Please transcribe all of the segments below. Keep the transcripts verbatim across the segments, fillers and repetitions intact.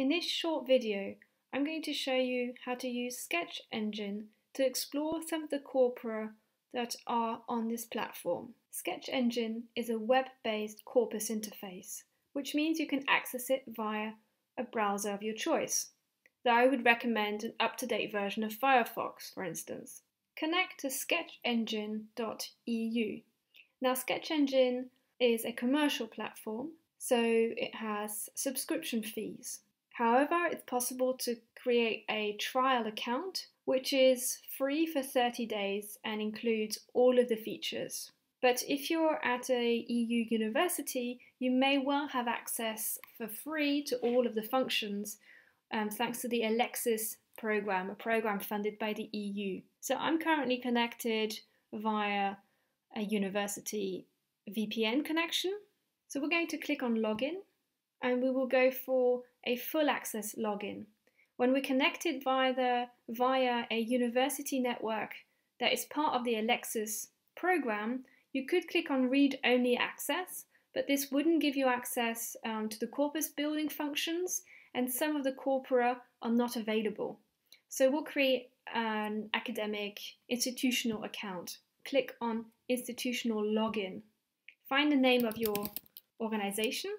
In this short video, I'm going to show you how to use Sketch Engine to explore some of the corpora that are on this platform. Sketch Engine is a web-based corpus interface, which means you can access it via a browser of your choice. Though I would recommend an up-to-date version of Firefox, for instance. Connect to sketch engine dot e u. Now, Sketch Engine is a commercial platform, so it has subscription fees. However, it's possible to create a trial account, which is free for thirty days and includes all of the features. But if you're at a E U university, you may well have access for free to all of the functions, um, thanks to the ELEXIS program, a program funded by the E U. So I'm currently connected via a university V P N connection. So we're going to click on Login, and we will go for a full access login. When we're connected via, the, via a university network that is part of the ELEXIS program, you could click on Read Only Access, but this wouldn't give you access um, to the corpus building functions, and some of the corpora are not available. So we'll create an academic institutional account. Click on Institutional Login. Find the name of your organization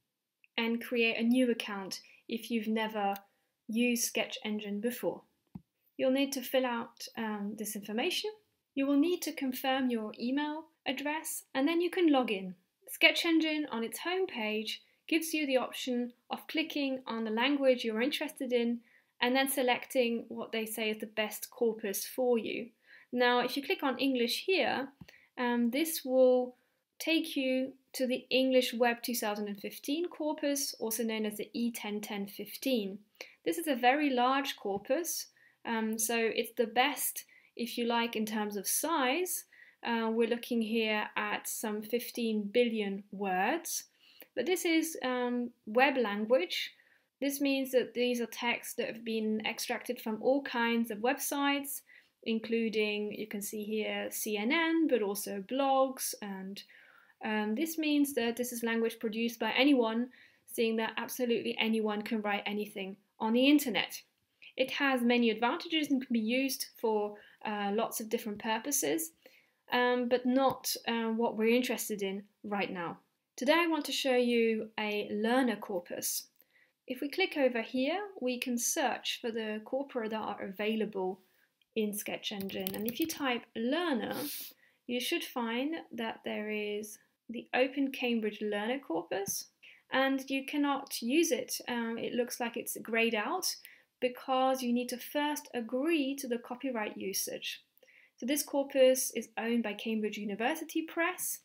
and create a new account if you've never used Sketch Engine before. You'll need to fill out um, this information. You will need to confirm your email address, and then you can log in. Sketch Engine on its home page gives you the option of clicking on the language you're interested in and then selecting what they say is the best corpus for you. Now, if you click on English here, um, this will take you to the English Web two thousand fifteen corpus, also known as the E ten ten fifteen. This is a very large corpus, um, so it's the best, if you like, in terms of size. Uh, we're looking here at some fifteen billion words, but this is um, web language. This means that these are texts that have been extracted from all kinds of websites, including, you can see here, C N N, but also blogs, and um, this means that this is language produced by anyone, seeing that absolutely anyone can write anything on the internet. It has many advantages and can be used for uh, lots of different purposes, um, but not uh, what we're interested in right now. Today I want to show you a learner corpus. If we click over here, we can search for the corpora that are available in Sketch Engine. And if you type learner, you should find that there is the Open Cambridge Learner Corpus, and you cannot use it. Um, it looks like it's grayed out because you need to first agree to the copyright usage. So this corpus is owned by Cambridge University Press,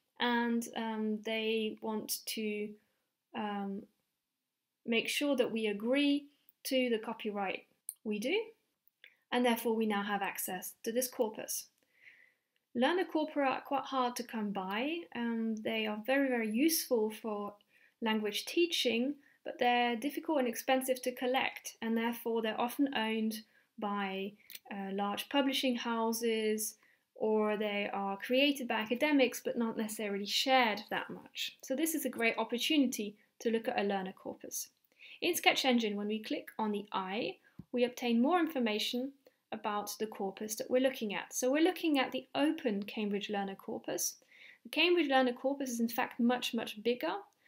and um, they want to um, make sure that we agree to the copyright. We do, and therefore we now have access to this corpus. Learner corpora are quite hard to come by. Um, they are very, very useful for language teaching, but they're difficult and expensive to collect, and therefore they're often owned by uh, large publishing houses, or they are created by academics but not necessarily shared that much. So this is a great opportunity to look at a learner corpus. In Sketch Engine, when we click on the eye, we obtain more information about the corpus that we're looking at. So we're looking at the Open Cambridge Learner Corpus. The Cambridge Learner Corpus is in fact much, much bigger,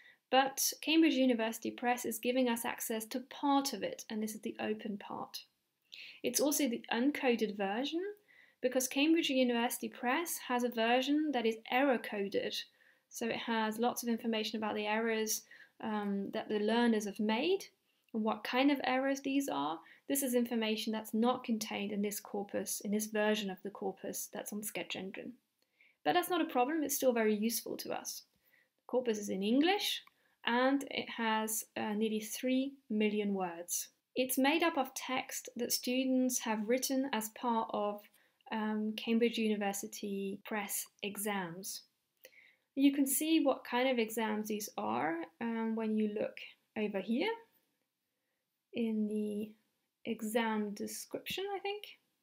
but Cambridge University Press is giving us access to part of it, and this is the open part. It's also the uncoded version, because Cambridge University Press has a version that is error-coded. So it has lots of information about the errors um, that the learners have made, and what kind of errors these are. This is information that's not contained in this corpus, in this version of the corpus that's on Sketch Engine. But that's not a problem, it's still very useful to us. The corpus is in English, and it has uh, nearly three million words. It's made up of text that students have written as part of um, Cambridge University Press exams. You can see what kind of exams these are um, when you look over here in the exam description, I think.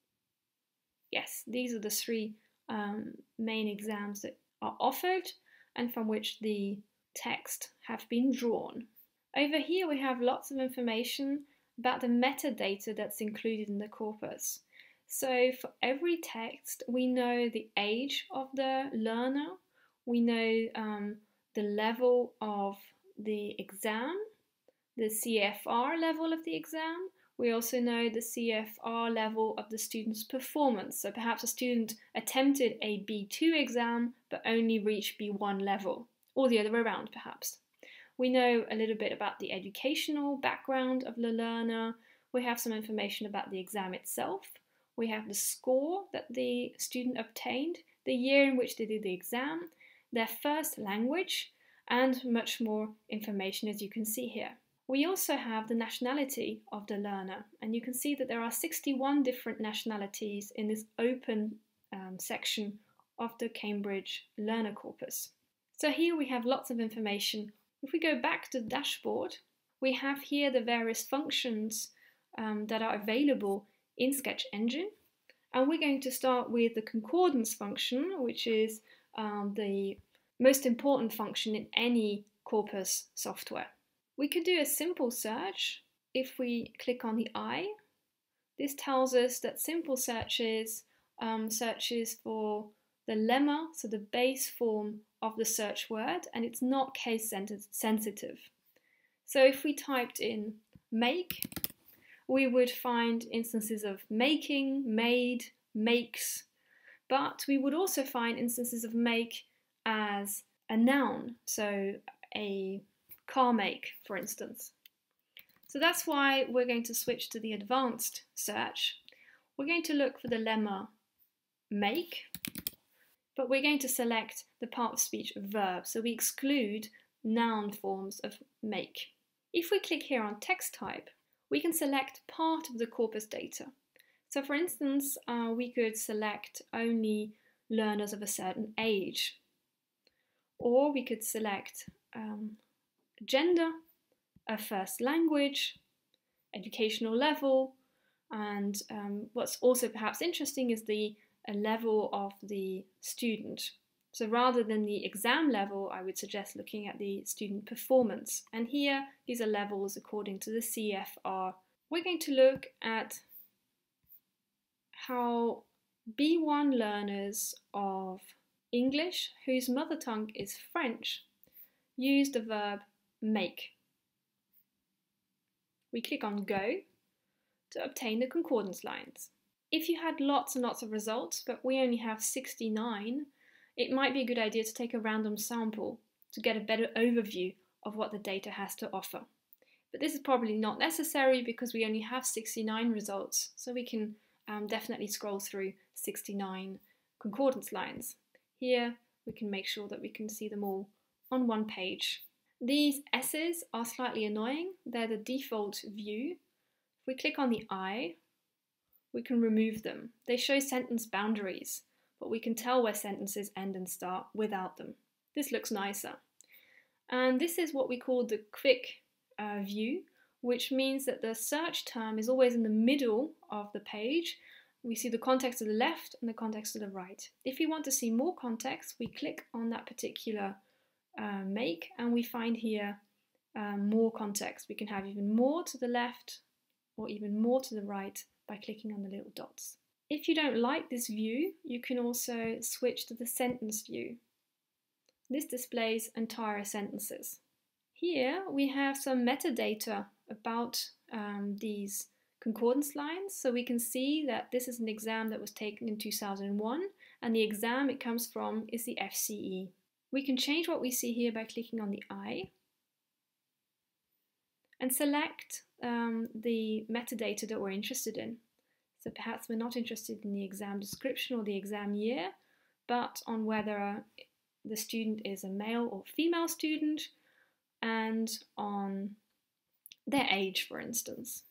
Yes, these are the three um, main exams that are offered and from which the text have been drawn. Over here we have lots of information about the metadata that's included in the corpus. So for every text we know the age of the learner, we know um, the level of the exam, the C F R level of the exam. We also know the C F R level of the student's performance. So perhaps a student attempted a B two exam but only reached B one level, or the other way around perhaps. We know a little bit about the educational background of the learner. We have some information about the exam itself. We have the score that the student obtained, the year in which they did the exam, their first language, and much more information, as you can see here. We also have the nationality of the learner, and you can see that there are sixty-one different nationalities in this open um, section of the Cambridge Learner Corpus. So here we have lots of information. If we go back to the dashboard, we have here the various functions um, that are available in Sketch Engine, and we're going to start with the concordance function, which is um, the most important function in any corpus software. We could do a simple search. If we click on the eye, this tells us that simple searches um, searches for the lemma, so the base form of the search word, and it's not case sensitive. So if we typed in make, we would find instances of making, made, makes, but we would also find instances of make as a noun, so a car make, for instance. So that's why we're going to switch to the advanced search. We're going to look for the lemma make, but we're going to select the part of speech verb, so we exclude noun forms of make. If we click here on text type, we can select part of the corpus data. So for instance, uh, we could select only learners of a certain age, or we could select um, gender, a first language, educational level, and um, what's also perhaps interesting is the a level of the student. So rather than the exam level, I would suggest looking at the student performance. And here, these are levels according to the C F R. We're going to look at how B one learners of English, whose mother tongue is French, use the verb make. We click on Go to obtain the concordance lines. If you had lots and lots of results, but we only have sixty-nine, it might be a good idea to take a random sample to get a better overview of what the data has to offer. But this is probably not necessary because we only have sixty-nine results, so we can um, definitely scroll through sixty-nine concordance lines. Here we can make sure that we can see them all on one page. These S's are slightly annoying. They're the default view. If we click on the I, we can remove them. They show sentence boundaries, but we can tell where sentences end and start without them. This looks nicer. And this is what we call the quick uh, view, which means that the search term is always in the middle of the page. We see the context to the left and the context to the right. If we want to see more context, we click on that particular uh, make, and we find here uh, more context. We can have even more to the left or even more to the right by clicking on the little dots. If you don't like this view, you can also switch to the sentence view. This displays entire sentences. Here we have some metadata about um, these concordance lines, so we can see that this is an exam that was taken in two thousand one, and the exam it comes from is the F C E. We can change what we see here by clicking on the I and select um, the metadata that we're interested in. So perhaps we're not interested in the exam description or the exam year, but on whether the student is a male or female student, and on their age, for instance.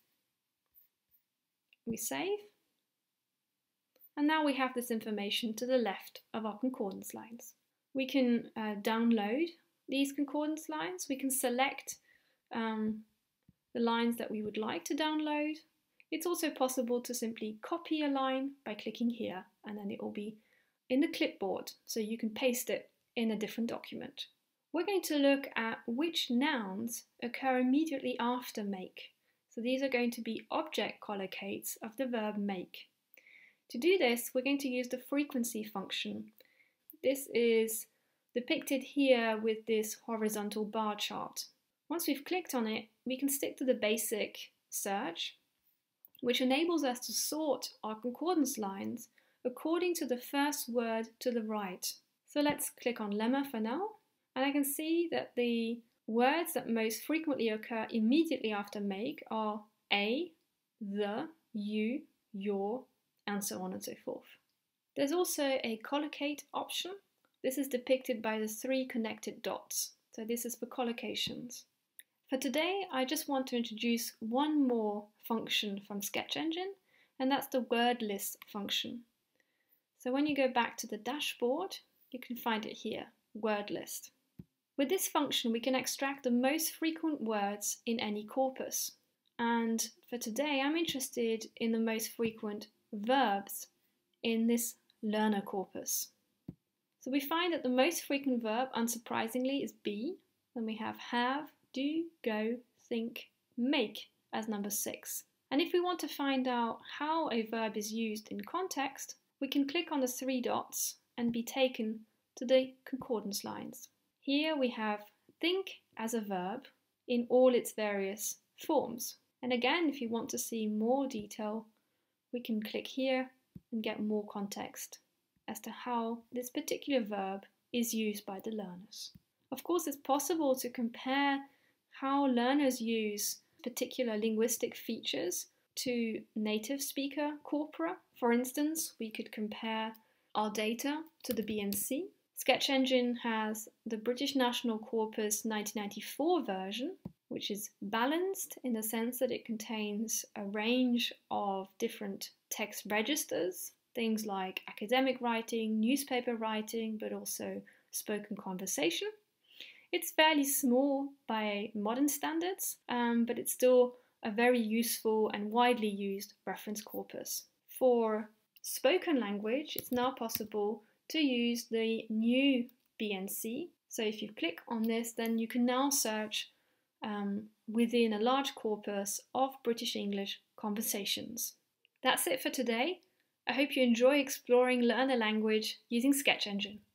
We save, and now we have this information to the left of our concordance lines. We can uh, download these concordance lines. We can select um, the lines that we would like to download. It's also possible to simply copy a line by clicking here, and then it will be in the clipboard, so you can paste it in a different document. We're going to look at which nouns occur immediately after make. So these are going to be object collocates of the verb make. To do this, we're going to use the frequency function. This is depicted here with this horizontal bar chart. Once we've clicked on it, we can stick to the basic search, which enables us to sort our concordance lines according to the first word to the right. So let's click on lemma for now, and I can see that the words that most frequently occur immediately after make are a, the, you, your, and so on and so forth. There's also a collocate option. This is depicted by the three connected dots. So this is for collocations. For today, I just want to introduce one more function from Sketch Engine, and that's the word list function. So when you go back to the dashboard, you can find it here, word list. With this function, we can extract the most frequent words in any corpus. And for today, I'm interested in the most frequent verbs in this learner corpus. So we find that the most frequent verb, unsurprisingly, is be. Then we have have, do, go, think, make as number six. And if we want to find out how a verb is used in context, we can click on the three dots and be taken to the concordance lines. Here we have think as a verb in all its various forms. And again, if you want to see more detail, we can click here and get more context as to how this particular verb is used by the learners. Of course, it's possible to compare how learners use particular linguistic features to native speaker corpora. For instance, we could compare our data to the B N C. Sketch Engine has the British National Corpus nineteen ninety-four version, which is balanced in the sense that it contains a range of different text registers, things like academic writing, newspaper writing, but also spoken conversation. It's fairly small by modern standards, um, but it's still a very useful and widely used reference corpus. For spoken language, it's now possible to use the new B N C. So if you click on this, then you can now search um, within a large corpus of British English conversations. That's it for today. I hope you enjoy exploring learner language using Sketch Engine.